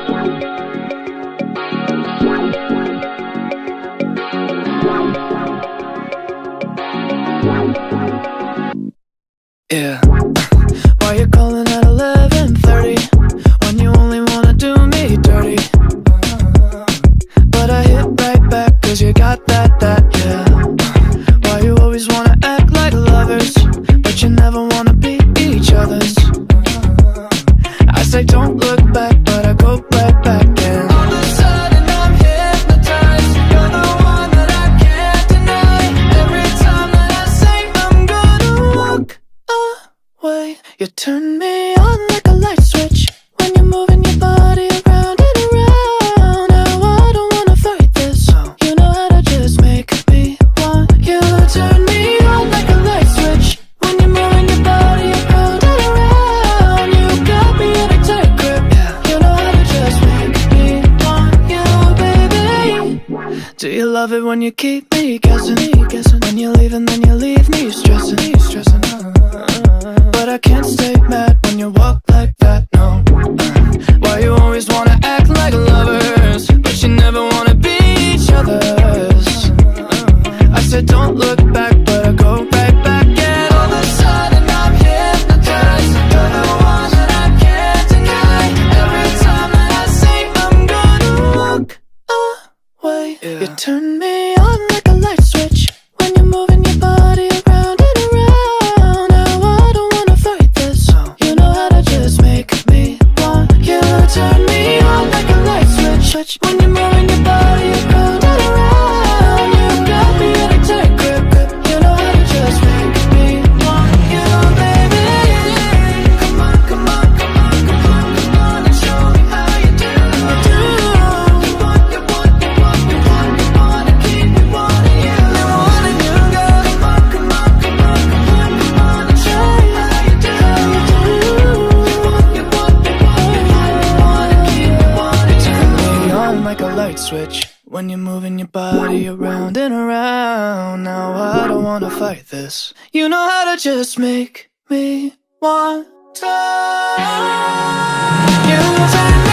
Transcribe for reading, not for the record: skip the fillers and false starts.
Yeah. Why you calling at 11:30 when you only wanna do me dirty? But I hit right back 'cause you got that, yeah. Why you always wanna act like lovers, but you never wanna be each other's? I say don't look back, but I go right back in. All of a sudden I'm hypnotized. You're the one that I can't deny. Every time that I say I'm gonna walk away, you turn me on like a light switch when you're moving your body around and around. Now I don't wanna fight this. You know how to just make me want you. Turn me on like a light switch when you're moving your body around and around. You got me in a tight grip. You know how to just make me want you, baby. Do you love it when you keep me guessing? When you leave and then you leave me stressing. But I can't stay mad when you walk like that, no. Why you always wanna act like lovers, but you never wanna be each other's? I said don't look back, but I go right back. And all of a sudden I'm hypnotized. You're the one that I can't deny. Every time that I say I'm gonna walk away, you turn me on like a light switch when you're moving your body around and around. Now I don't wanna fight this. You know how to just make me want you. Turn me on like a light switch when you're moving your body around and around. You got me in a tight grip. You know how to just make me want you, baby. Come on, come on, come on, come on, come on and show me how you do. You want, you want, you want, you want, you wanna keep me wanting you. I wanting you, girl. Come on, come on, come on, come on, come on and show me how you do. You want, you want, you want, you want, you wanna keep me wanting you. Turn me on like a light switch when you're moving your body around and around. Now I don't wanna fight this. You know how to just make me want to. You turn